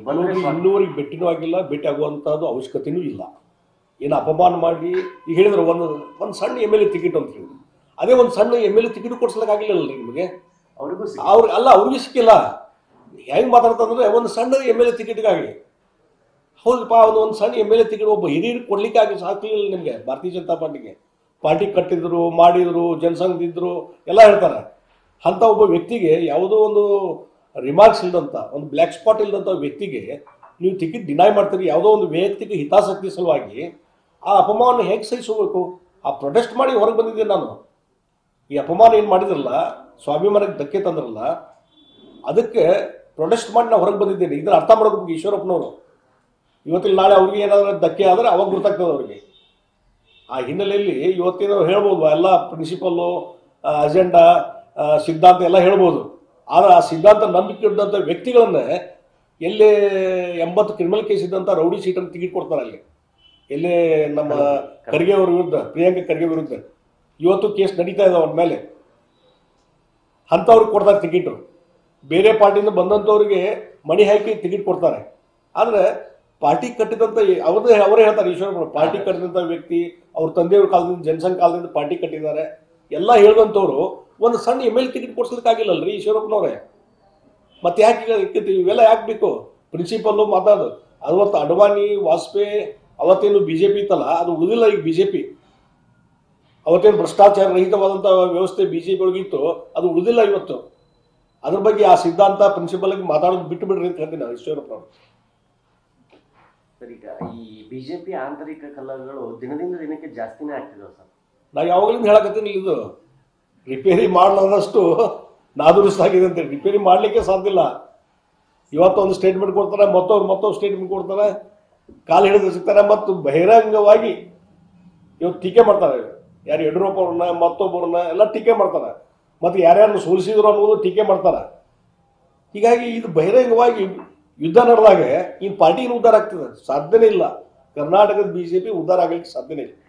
ಇನ್ನೂವರೆಗೆ ಭೇಟಿನೂ ಆಗಿಲ್ಲ, ಭೇಟಿ ಆಗುವಂಥದ್ದು ಅವಶ್ಯಕತೆಯೂ ಇಲ್ಲ. ಏನು ಅಪಮಾನ ಮಾಡಿ ಈಗ ಹೇಳಿದ್ರು ಒಂದು ಸಣ್ಣ MLA ಟಿಕೆಟ್ ಅಂತ ಹೇಳಿ, ಅದೇ ಒಂದು ಸಣ್ಣ MLA ಟಿಕೆಟ್ ಕೊಡ್ಸಲಿಕ್ಕಾಗಿಲ್ಲಲ್ಲ ನಿಮಗೆ. ಅವ್ರಿಗೂ ಸಿಕ್ಕಿಲ್ಲ. ಹೆಂಗೆ ಮಾತಾಡ್ತಂದ್ರೆ ಒಂದು ಸಣ್ಣ MLA ಟಿಕೆಟ್ಗಾಗಿ ಹೌದಪ್ಪ, ಒಂದು ಸಣ್ಣ MLA ಟಿಕೆಟ್ ಒಬ್ಬ ಹಿರಿಯರಿಗೆ ಕೊಡ್ಲಿಕ್ಕಾಗಿ ಸಾಕಲಿಲ್ಲ ನಿಮಗೆ. ಭಾರತೀಯ ಜನತಾ ಪಾರ್ಟಿ ಕಟ್ಟಿದ್ರು, ಮಾಡಿದ್ರು, ಜನಸಂಘದಿದ್ರು ಎಲ್ಲ ಹೇಳ್ತಾರೆ. ಅಂಥ ಒಬ್ಬ ವ್ಯಕ್ತಿಗೆ ಯಾವುದೋ ಒಂದು ರಿಮಾರ್ಕ್ಸ್ ಇಲ್ಲದಂಥ, ಒಂದು ಬ್ಲ್ಯಾಕ್ ಸ್ಪಾಟ್ ಇಲ್ಲದಂಥ ವ್ಯಕ್ತಿಗೆ ನೀವು ಟಿಕೆಟ್ ಡಿನೈ ಮಾಡ್ತೀರಿ. ಯಾವುದೋ ಒಂದು ವೈಯಕ್ತಿಕ ಹಿತಾಸಕ್ತಿ ಸಲುವಾಗಿ ಆ ಅಪಮಾನ ಹೇಗೆ ಸಹಿಸಬೇಕು? ಆ ಪ್ರೊಟೆಸ್ಟ್ ಮಾಡಿ ಹೊರಗೆ ಬಂದಿದ್ದೀನಿ ನಾನು. ಈ ಅಪಮಾನ ಏನು ಮಾಡಿದ್ರಲ್ಲ, ಸ್ವಾಭಿಮಾನಕ್ಕೆ ಧಕ್ಕೆ ತಂದ್ರಲ್ಲ, ಅದಕ್ಕೆ ಪ್ರೊಟೆಸ್ಟ್ ಮಾಡಿ ನಾವು ಹೊರಗೆ ಬಂದಿದ್ದೇನೆ. ಇದನ್ನ ಅರ್ಥ ಮಾಡ್ಬೇಕು ಈಶ್ವರಪ್ಪನವರು. ಇವತ್ತಿನ ನಾಳೆ ಅವ್ರಿಗೆ ಏನಾದರೂ ಧಕ್ಕೆ ಆದರೆ ಅವಾಗ ಗೊತ್ತಾಗ್ತದೆ ಅವ್ರಿಗೆ. ಆ ಹಿನ್ನೆಲೆಯಲ್ಲಿ ಇವತ್ತೇನೋ ಹೇಳ್ಬೋದು, ಎಲ್ಲ ಪ್ರಿನ್ಸಿಪಲ್ಲು, ಅಜೆಂಡಾ, ಸಿದ್ಧಾಂತ ಎಲ್ಲ ಹೇಳ್ಬೋದು. ಆದರೆ ಆ ಸಿದ್ಧಾಂತ ನಂಬಿಕೆ ಇದ್ದಂಥ ವ್ಯಕ್ತಿಗಳನ್ನೇ ಎಲ್ಲೇ 80 ಕ್ರಿಮಿನಲ್ ಕೇಸ್ ಇದ್ದಂಥ ರೌಡಿ ಶೀಟನ್ನು ಟಿಕೆಟ್ ಕೊಡ್ತಾರೆ. ಅಲ್ಲಿ ಎಲ್ಲೇ ನಮ್ಮ ಖರ್ಗೆ ಅವ್ರ ವಿರುದ್ಧ, ಪ್ರಿಯಾಂಕ ಖರ್ಗೆ ವಿರುದ್ಧ ಇವತ್ತು ಕೇಸ್ ನಡೀತಾ ಇದೆ ಅವ್ರ ಮೇಲೆ. ಅಂಥವ್ರಿಗೆ ಕೊಡ್ತಾರೆ ಟಿಕೆಟು. ಬೇರೆ ಪಾರ್ಟಿಯಿಂದ ಬಂದಂಥವ್ರಿಗೆ ಮಣಿ ಹಾಕಿ ಟಿಕೆಟ್ ಕೊಡ್ತಾರೆ. ಆದರೆ ಪಾರ್ಟಿ ಕಟ್ಟಿದಂಥ ಅವರೇ ಹೇಳ್ತಾರೆ, ಈಶ್ವರಪ್ಪ ಪಾರ್ಟಿ ಕಟ್ಟಿದಂಥ ವ್ಯಕ್ತಿ, ಅವ್ರ ತಂದೆಯವ್ರ ಕಾಲದಿಂದ, ಜನಸಂಘ ಕಾಲದಿಂದ ಪಾರ್ಟಿ ಕಟ್ಟಿದ್ದಾರೆ ಎಲ್ಲ ಹೇಳಿದಂಥವ್ರು ಒಂದು ಸಣ್ಣ MLA ಟಿಕೆಟ್ ಕೊಡ್ಸಲಿಕ್ಕಾಗಿಲ್ಲಲ್ರಿ ಈಶ್ವರಪ್ಪನವ್ರೆ. ಮತ್ತೆ ಯಾಕೆ ಇವೆಲ್ಲ ಯಾಕೆ ಬೇಕು? ಪ್ರಿನ್ಸಿಪಲ್ಲು ಮಾತಾಡೋದು ಅವತ್ತು ಅಡ್ವಾಣಿ, ವಾಜಪೇಯಿ, ಅವತ್ತೇನು BJP ಇತ್ತಲ್ಲ, ಅದು ಉಳಿದಿಲ್ಲ ಈಗ BJP. ಅವತ್ತೇನು ಭ್ರಷ್ಟಾಚಾರ ರಹಿತವಾದಂಥ ವ್ಯವಸ್ಥೆ BJP ಒಳಗಿತ್ತು, ಅದು ಉಳಿದಿಲ್ಲ ಇವತ್ತು. ಅದ್ರ ಬಗ್ಗೆ ಆ ಸಿದ್ಧಾಂತ ಪ್ರಿನ್ಸಿಪಲ್ಗೆ ಮಾತಾಡೋದು ಬಿಟ್ಟು ಬಿಡ್ರಿ ಅಂತ ಹೇಳ್ತೀನಿ ನಾನು ಈಶ್ವರಪ್ಪನವ್ರು. ಸರ್, ಈಗ ಈ BJP ಆಂತರಿಕ ಕಲಹಗಳು ದಿನದಿಂದ ದಿನಕ್ಕೆ ಜಾಸ್ತಿನೇ ಆಗ್ತಿದಾವೆ ಸರ್. ನಾ ಯಾವಾಗಲಿಂದ ಹೇಳಕತ್ತೀನಿ, ಇದು ರಿಪೇರಿ ಮಾಡಲಾದಷ್ಟು ನಾದುರುಸ್ತಾಗಿದೆ ಅಂತ. ರಿಪೇರಿ ಮಾಡಲಿಕ್ಕೆ ಸಾಧ್ಯ ಇಲ್ಲ. ಇವತ್ತೊಂದು ಸ್ಟೇಟ್ಮೆಂಟ್ ಕೊಡ್ತಾರೆ, ಮತ್ತೊಂದು ಸ್ಟೇಟ್ಮೆಂಟ್ ಕೊಡ್ತಾರೆ, ಕಾಲು ಹಿಡಿದು ಸಿಗ್ತಾರೆ, ಮತ್ತು ಬಹಿರಂಗವಾಗಿ ಇವತ್ತು ಟೀಕೆ ಮಾಡ್ತಾರೆ. ಯಾರು ಯಡಿಯೂರಪ್ಪ ಅವ್ರನ್ನ, ಮತ್ತೊಬ್ಬರನ್ನ ಎಲ್ಲ ಟೀಕೆ ಮಾಡ್ತಾರೆ. ಮತ್ತು ಯಾರ್ಯಾರನ್ನು ಸೋಲಿಸಿದ್ರು ಅನ್ನೋದು ಟೀಕೆ ಮಾಡ್ತಾರೆ. ಹೀಗಾಗಿ ಇದು ಬಹಿರಂಗವಾಗಿ ಯುದ್ಧ ನಡೆದಾಗ ಈ ಪಾರ್ಟಿ ಉದ್ಧಾರ ಆಗ್ತದೆ? ಸಾಧ್ಯನೇ ಇಲ್ಲ. ಕರ್ನಾಟಕದ BJP ಉದ್ಧಾರ ಆಗಲಿಕ್ಕೆ ಸಾಧ್ಯನೇ ಇಲ್ಲ.